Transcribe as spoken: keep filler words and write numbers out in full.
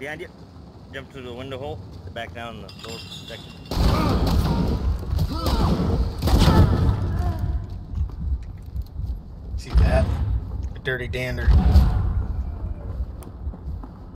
Behind you. Jump through the window hole. Back down in the lower section. See that? A dirty dander.